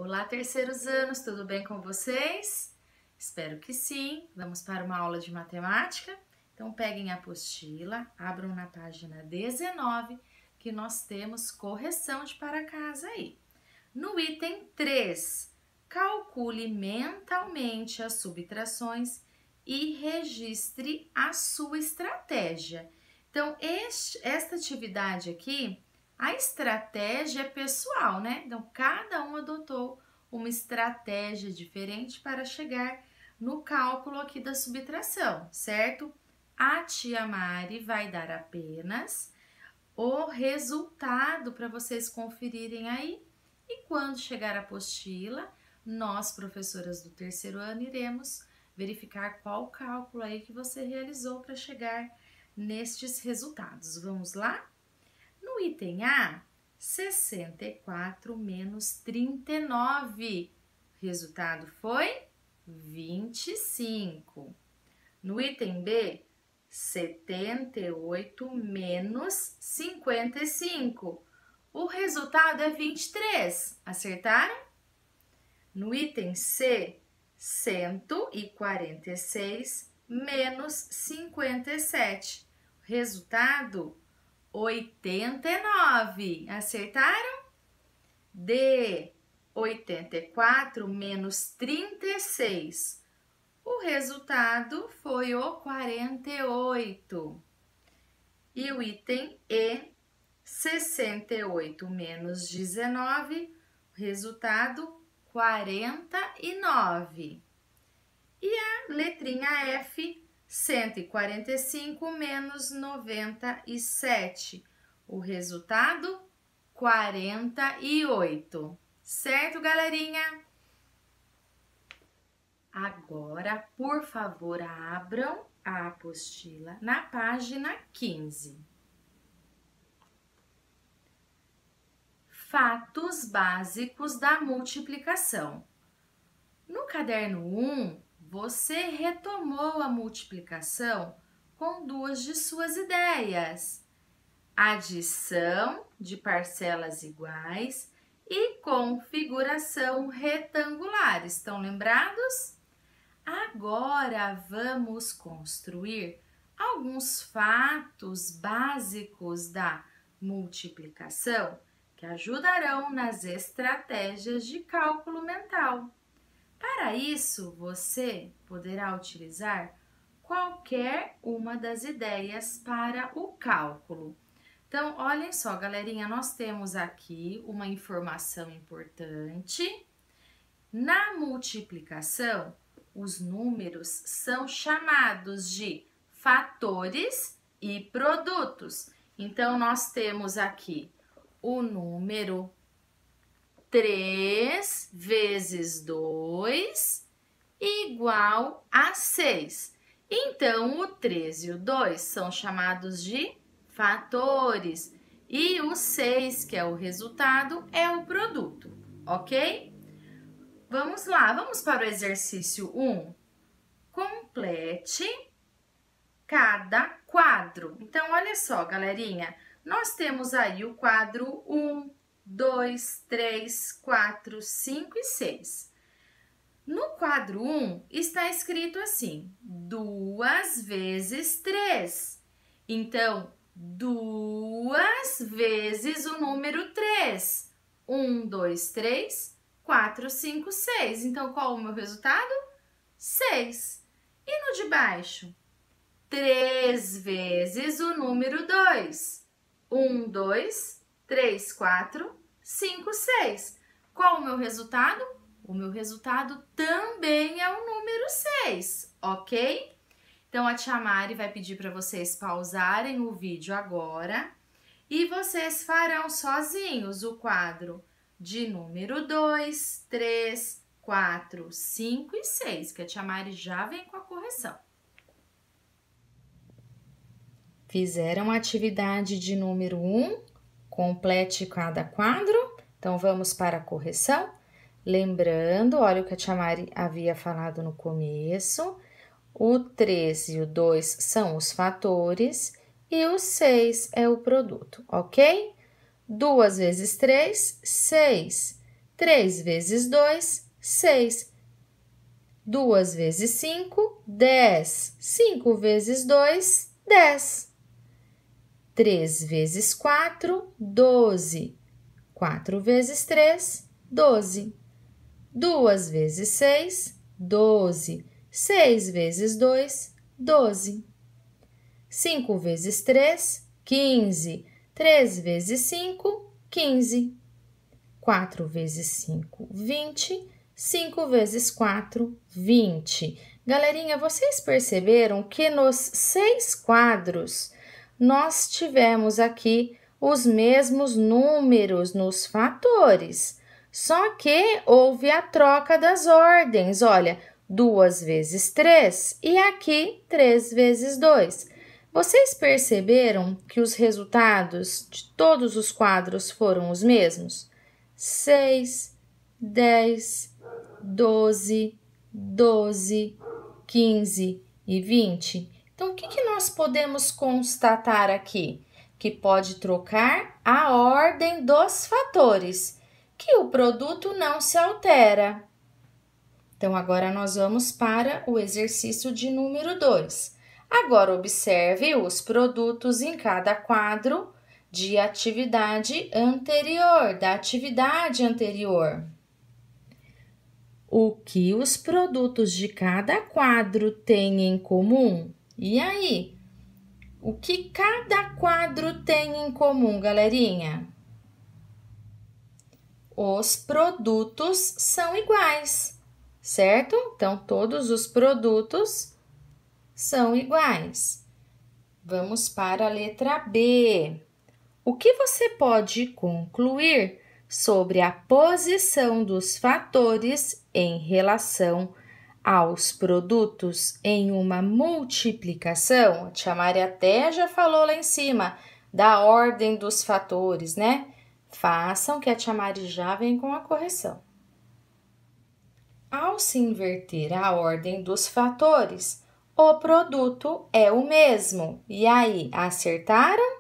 Olá, terceiros anos, tudo bem com vocês? Espero que sim. Vamos para uma aula de matemática. Então, peguem a apostila, abram na página 19, que nós temos correção de para casa aí. No item 3, calcule mentalmente as subtrações e registre a sua estratégia. Então, esta atividade aqui, a estratégia é pessoal, né? Então, cada um adotou uma estratégia diferente para chegar no cálculo aqui da subtração, certo? A tia Mari vai dar apenas o resultado para vocês conferirem aí. E quando chegar a apostila, nós, professoras do terceiro ano, iremos verificar qual cálculo aí que você realizou para chegar nestes resultados. Vamos lá? No item A, 64 menos 39. O resultado foi 25. No item B, 78 menos 55. O resultado é 23. Acertaram? No item C, 146 menos 57. O resultado 89. Acertaram? D, 84 menos 36. O resultado foi o 48. E o item E, 68 menos 19, o resultado 49. E a letrinha F, 145 menos 97, o resultado 48. Certo, galerinha? Agora, por favor, abram a apostila na página 15. Fatos básicos da multiplicação. No caderno 1, você retomou a multiplicação com duas de suas ideias: adição de parcelas iguais e configuração retangular. Estão lembrados? Agora vamos construir alguns fatos básicos da multiplicação que ajudarão nas estratégias de cálculo mental. Para isso, você poderá utilizar qualquer uma das ideias para o cálculo. Então, olhem só, galerinha, nós temos aqui uma informação importante. Na multiplicação, os números são chamados de fatores e produtos. Então, nós temos aqui o número 3 vezes 2 igual a 6. Então, o 3 e o 2 são chamados de fatores e o 6, que é o resultado, é o produto, ok? Vamos lá, vamos para o exercício 1. Complete cada quadro. Então, olha só, galerinha, nós temos aí o quadro 1, 2, 3, 4, 5 e 6. No quadro 1 está escrito assim: 2 vezes 3. Então, 2 vezes o número 3. 1, 2, 3, 4, 5, 6. Então, qual o meu resultado? 6. E no de baixo? 3 vezes o número 2. 1, 2, 3, 4, 5, 6. Qual o meu resultado? O meu resultado também é o número 6, ok? Então, a tia Mari vai pedir para vocês pausarem o vídeo agora e vocês farão sozinhos o quadro de número 2, 3, 4, 5 e 6, que a tia Mari já vem com a correção. Fizeram a atividade de número 1, complete cada quadro. Então, vamos para a correção. Lembrando, olha o que a tia Mari havia falado no começo. O 3 e o 2 são os fatores e o 6 é o produto, ok? 2 vezes 3, 6. 3 vezes 2, 6. 2 vezes 5, 10. 5 vezes 2, 10. 3 vezes 4, 12. 4 vezes 3, 12. 2 vezes 6, 12. 6 vezes 2, 12. 5 vezes 3, 15. 3 vezes 5, 15. 4 vezes 5, 20. 5 vezes 4, 20. Galerinha, vocês perceberam que nos 6 quadros nós tivemos aqui os mesmos números nos fatores, só que houve a troca das ordens. Olha, 2 vezes 3 e aqui 3 vezes 2. Vocês perceberam que os resultados de todos os quadros foram os mesmos? 6, 10, 12, 12, 15 e 20. Então, o que nós podemos constatar aqui? Que pode trocar a ordem dos fatores, que o produto não se altera. Então, agora nós vamos para o exercício de número 2. Agora, observe os produtos em cada quadro de atividade anterior, da atividade anterior. O que os produtos de cada quadro têm em comum? E aí? O que cada quadro tem em comum, galerinha? Os produtos são iguais, certo? Então, todos os produtos são iguais. Vamos para a letra B. O que você pode concluir sobre a posição dos fatores em relação aos produtos em uma multiplicação? A tia Mari até já falou lá em cima da ordem dos fatores, né? Façam que a tia Mari já vem com a correção. Ao se inverter a ordem dos fatores, o produto é o mesmo. E aí, acertaram?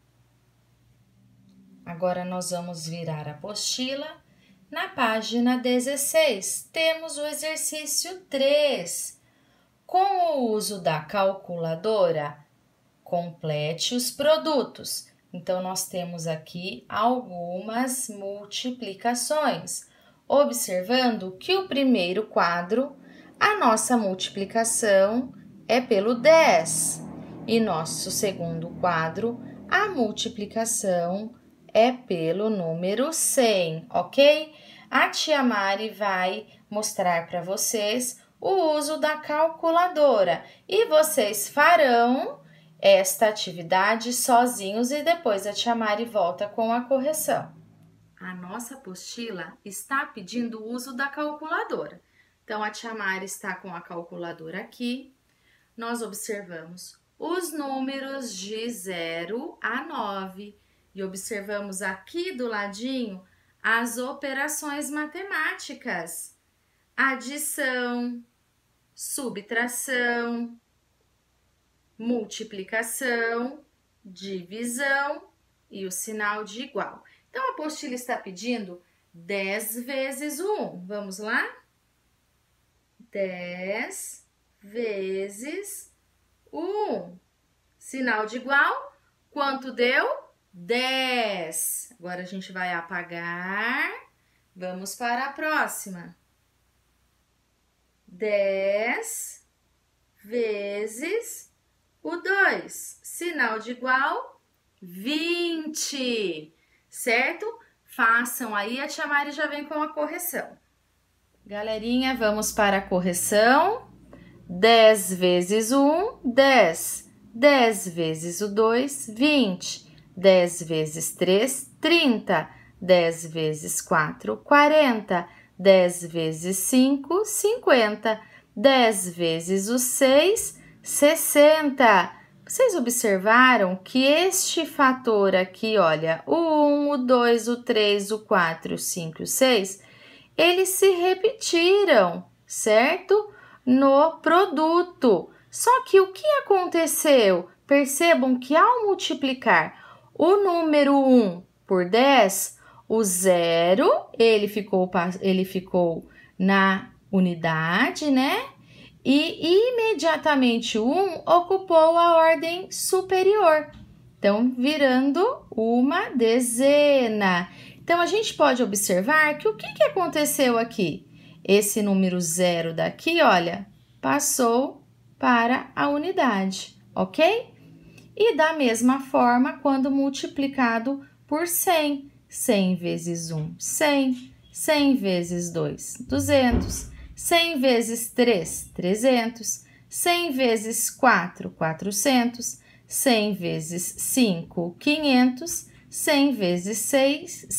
Agora, nós vamos virar a apostila. Na página 16, temos o exercício 3. Com o uso da calculadora, complete os produtos. Então, nós temos aqui algumas multiplicações. Observando que o primeiro quadro, a nossa multiplicação é pelo 10. E nosso segundo quadro, a multiplicação é pelo número 100, ok? A tia Mari vai mostrar para vocês o uso da calculadora e vocês farão esta atividade sozinhos e depois a tia Mari volta com a correção. A nossa apostila está pedindo o uso da calculadora. Então, a tia Mari está com a calculadora aqui. Nós observamos os números de 0 a 9. E observamos aqui do ladinho as operações matemáticas. Adição, subtração, multiplicação, divisão e o sinal de igual. Então, a apostila está pedindo 10 vezes o 1. Vamos lá? 10 vezes o 1. Sinal de igual, quanto deu? 10. Agora, a gente vai apagar. Vamos para a próxima. 10 vezes o 2. Sinal de igual, 20. Certo? Façam aí, a tia Mari já vem com a correção. Galerinha, vamos para a correção. 10 vezes o 1, 10. 10 vezes o 2, 20. 10 vezes 3, 30. 10 vezes 4, 40. 10 vezes 5, 50. 10 vezes o 6, 60. Vocês observaram que este fator aqui, olha, o 1, o 2, o 3, o 4, o 5 e o 6, eles se repetiram, certo? No produto. Só que o que aconteceu? Percebam que ao multiplicar o número 1 por 10, O 0, ele ficou na unidade, né? E imediatamente o 1 ocupou a ordem superior. Então, virando uma dezena. Então, a gente pode observar que o que aconteceu aqui? Esse número 0 daqui, olha, passou para a unidade, ok? E da mesma forma, quando multiplicado por 100. 100 vezes 1, 100. 100 vezes 2, 200. 100 vezes 3, 300. 100 vezes 4, 400. 100 vezes 5, 500. 100 vezes 6,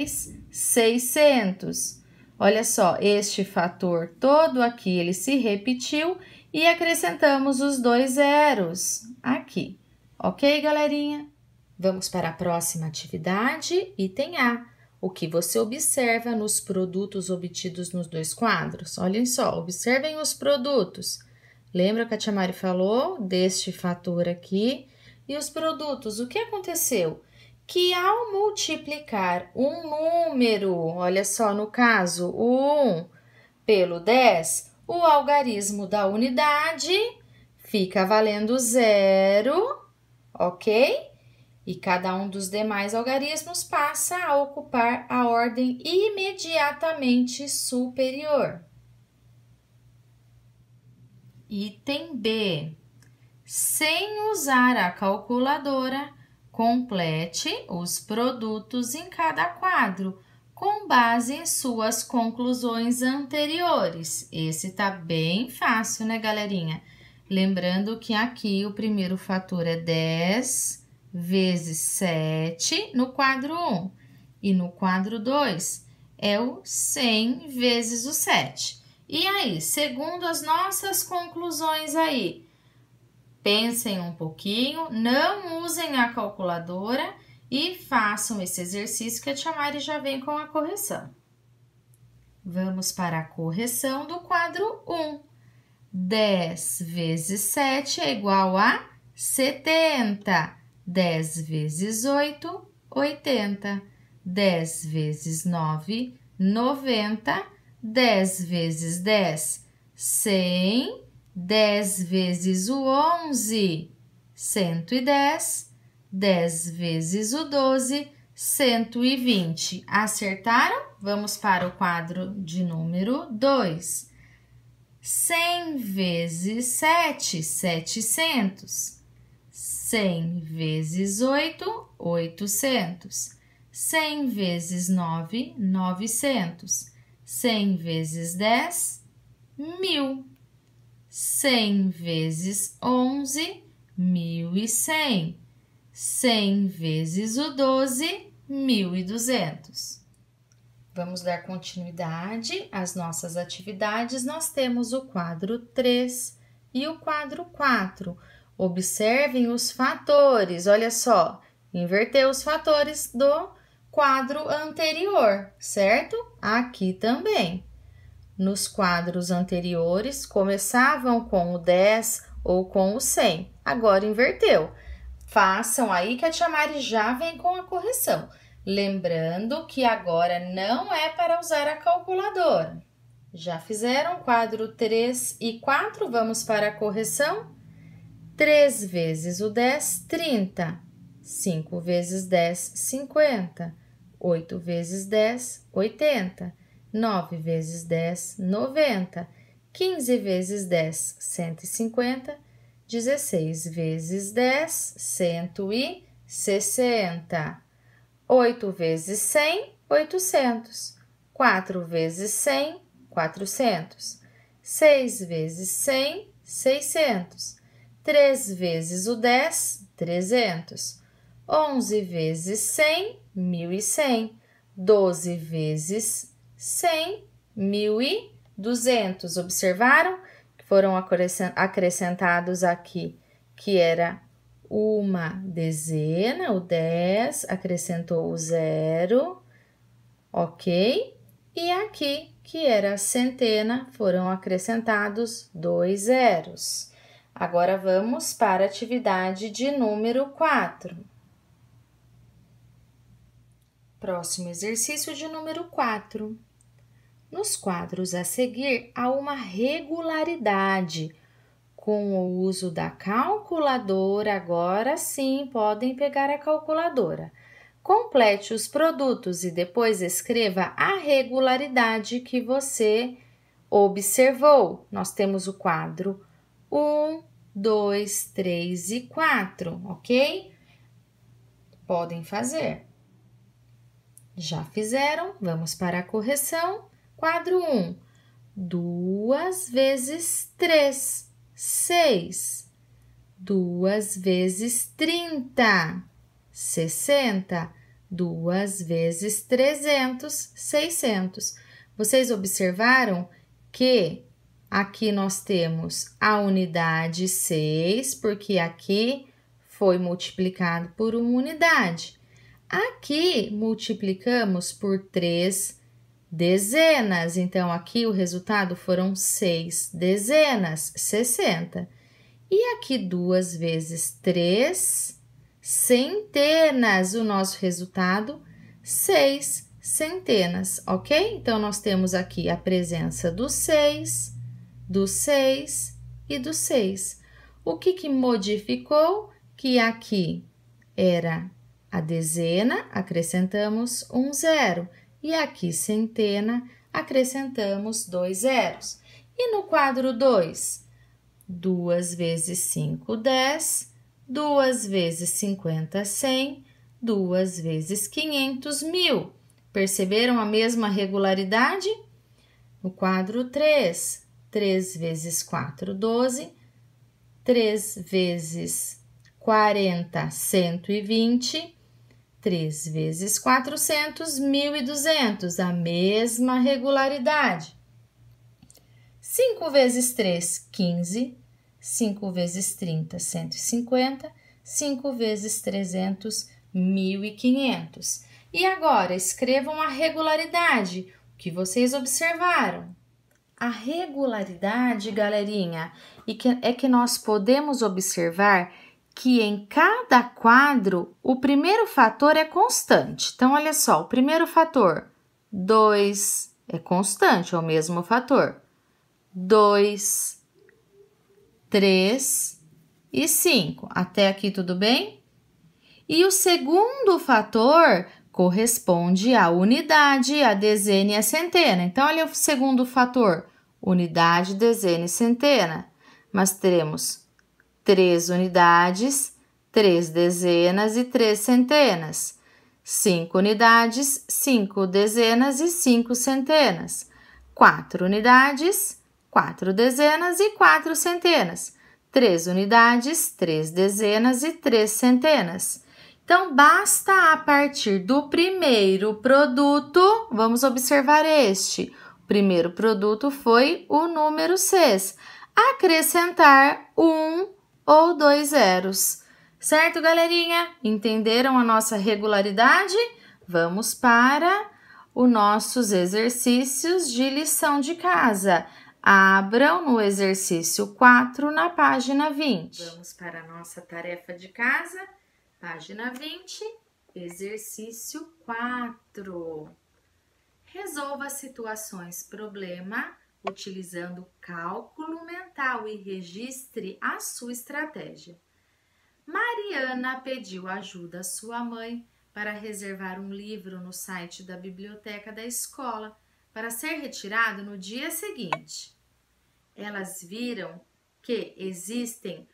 600. Olha só, este fator todo aqui, ele se repetiu e acrescentamos os 2 zeros aqui. Ok, galerinha? Vamos para a próxima atividade, item A. O que você observa nos produtos obtidos nos 2 quadros? Olhem só, observem os produtos. Lembra que a tia Mari falou deste fator aqui? E os produtos, o que aconteceu? Que ao multiplicar um número, olha só, no caso, o 1 pelo 10, o algarismo da unidade fica valendo 0, ok? E cada um dos demais algarismos passa a ocupar a ordem imediatamente superior. Item B. Sem usar a calculadora, complete os produtos em cada quadro, com base em suas conclusões anteriores. Esse tá bem fácil, né, galerinha? Lembrando que aqui o primeiro fator é 10 vezes 7 no quadro 1. E no quadro 2 é o 100 vezes o 7. E aí, segundo as nossas conclusões aí, pensem um pouquinho, não usem a calculadora e façam esse exercício que a tia Mari já vem com a correção. Vamos para a correção do quadro 1. 10 vezes 7 é igual a 70. 10 vezes 8, 80. 10 vezes 9, 90. 10 vezes 10, 100. 10 vezes o 11, 110. 10 vezes o 12, 120. Acertaram? Vamos para o quadro de número 2. 100 vezes 7, 700. 100 vezes 8, 800. 100 vezes 9, 900. 100 vezes 10, 1000. 100 vezes 11, 1100. 100 vezes o 12, 1200. Vamos dar continuidade às nossas atividades. Nós temos o quadro 3 e o quadro 4. Observem os fatores, olha só, inverteu os fatores do quadro anterior, certo? Aqui também. Nos quadros anteriores, começavam com o 10 ou com o 100, agora inverteu. Façam aí que a tia Mari já vem com a correção. Lembrando que agora não é para usar a calculadora. Já fizeram quadro 3 e 4? Vamos para a correção? 3 vezes o 10, 30. 5 vezes 10, 50. 8 vezes 10, 80. 9 vezes 10, 90. 15 vezes 10, 150. 16 vezes 10, 160. 8 vezes 100, 800. 4 vezes 100, 400. 6 vezes 100, 600. 3 vezes o 10, 300. 11 vezes 100, 1100. 12 vezes 100, 1200. Observaram que foram acrescentados aqui, que era uma dezena, o 10, acrescentou o 0, ok? E aqui, que era a centena, foram acrescentados 2 zeros. Agora, vamos para a atividade de número 4. Próximo exercício de número 4. Nos quadros a seguir, há uma regularidade. Com o uso da calculadora, agora sim podem pegar a calculadora. Complete os produtos e depois escreva a regularidade que você observou. Nós temos o quadro 1, 2, 3 e 4, ok? Podem fazer. Já fizeram? Vamos para a correção. Quadro 1. 2 vezes 3, 6. 2 vezes 30, 60. 2 vezes 300, 600. Vocês observaram que aqui nós temos a unidade 6, porque aqui foi multiplicado por uma unidade. Aqui multiplicamos por 3 dezenas, então aqui o resultado foram 6 dezenas, 60. E aqui 2 vezes 3 centenas, o nosso resultado 6 centenas, ok? Então, nós temos aqui a presença do 6 e do 6. O que modificou? Que aqui era a dezena, acrescentamos um zero. E aqui centena, acrescentamos 2 zeros. E no quadro 2? 2 vezes 5, 10. 2 vezes 50, 100. 2 vezes 500, 1000. Perceberam a mesma regularidade? No quadro 3, 3 vezes 4, 12. 3 vezes 40, 120. 3 vezes 400, 1.200, a mesma regularidade. 5 vezes 3, 15. 5 vezes 30, 150. 5 vezes 300, 1.500. E agora, escrevam a regularidade, o que vocês observaram. A regularidade, galerinha, é que nós podemos observar que em cada quadro, o primeiro fator é constante. Então, olha só, o primeiro fator, 2, é constante, é o mesmo fator. 2, 3 e 5. Até aqui tudo bem? E o segundo fator corresponde à unidade, à dezena e à centena. Então, olha o segundo fator, unidade, dezena e centena. Mas teremos 3 unidades, 3 dezenas e 3 centenas. 5 unidades, 5 dezenas e 5 centenas. 4 unidades, 4 dezenas e 4 centenas. 3 unidades, 3 dezenas e 3 centenas. Então, basta a partir do primeiro produto, vamos observar este. O primeiro produto foi o número 6. Acrescentar 1 ou 2 zeros. Certo, galerinha? Entenderam a nossa regularidade? Vamos para os nossos exercícios de lição de casa. Abram no exercício 4 na página 20. Vamos para a nossa tarefa de casa, página 20, exercício 4. Resolva situações problema utilizando cálculo mental e registre a sua estratégia. Mariana pediu ajuda à sua mãe para reservar um livro no site da biblioteca da escola para ser retirado no dia seguinte. Elas viram que existem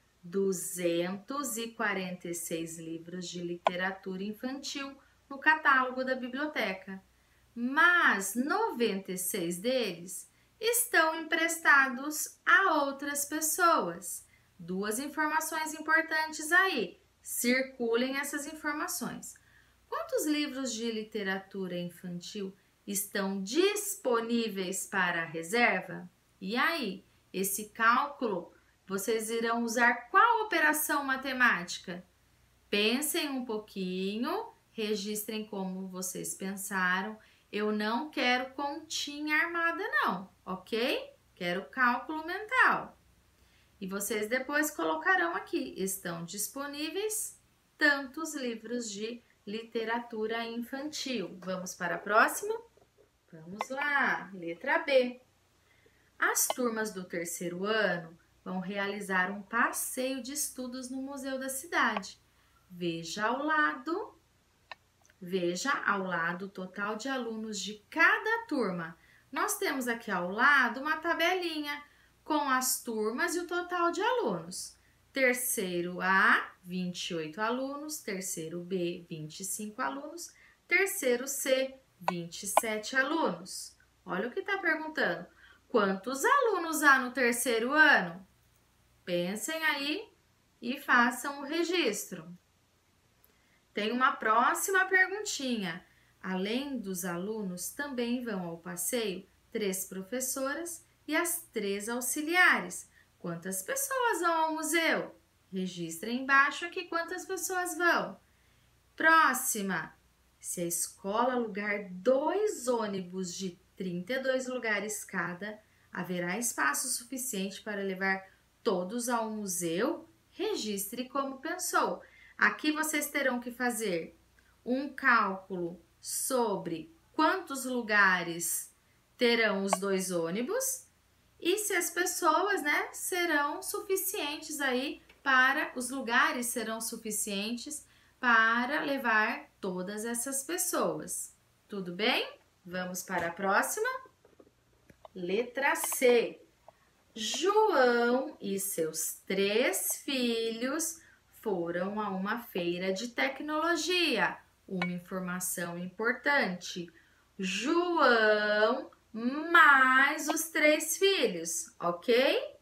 246 livros de literatura infantil no catálogo da biblioteca, mas 96 deles estão emprestados a outras pessoas. Duas informações importantes aí. Circulem essas informações. Quantos livros de literatura infantil estão disponíveis para a reserva? E aí, esse cálculo, vocês irão usar qual operação matemática? Pensem um pouquinho, registrem como vocês pensaram. Eu não quero continha armada não, ok? Quero cálculo mental. E vocês depois colocarão aqui, estão disponíveis tantos livros de literatura infantil. Vamos para a próxima? Vamos lá, letra B. As turmas do terceiro ano vão realizar um passeio de estudos no museu da cidade. Veja ao lado o total de alunos de cada turma. Nós temos aqui ao lado uma tabelinha com as turmas e o total de alunos. Terceiro A, 28 alunos. Terceiro B, 25 alunos. Terceiro C, 27 alunos. Olha o que está perguntando. Quantos alunos há no terceiro ano? Pensem aí e façam o registro. Tem uma próxima perguntinha. Além dos alunos, também vão ao passeio 3 professoras e as 3 auxiliares. Quantas pessoas vão ao museu? Registre embaixo aqui quantas pessoas vão. Próxima. Se a escola alugar 2 ônibus de 32 lugares cada, haverá espaço suficiente para levar todos ao museu? Registre como pensou. Aqui vocês terão que fazer um cálculo sobre quantos lugares terão os 2 ônibus e se as pessoas, serão suficientes aí os lugares serão suficientes para levar todas essas pessoas. Tudo bem? Vamos para a próxima? Letra C. João e seus 3 filhos foram a uma feira de tecnologia. Uma informação importante. João mais os 3 filhos, ok?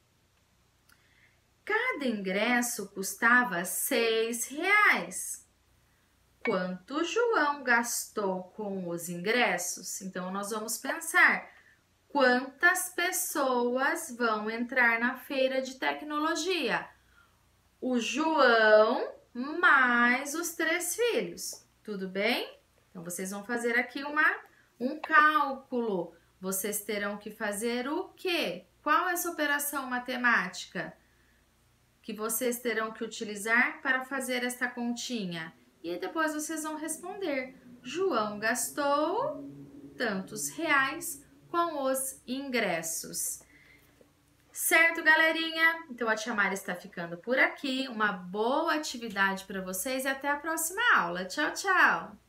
Cada ingresso custava R$6. Quanto João gastou com os ingressos? Então, nós vamos pensar. Quantas pessoas vão entrar na feira de tecnologia? O João mais os 3 filhos. Tudo bem? Então, vocês vão fazer aqui um cálculo. Vocês terão que fazer o quê? Qual é essa operação matemática que vocês terão que utilizar para fazer esta continha? E depois vocês vão responder. João gastou tantos reais com os ingressos. Certo, galerinha? Então, a tia Mari está ficando por aqui. Uma boa atividade para vocês e até a próxima aula. Tchau, tchau!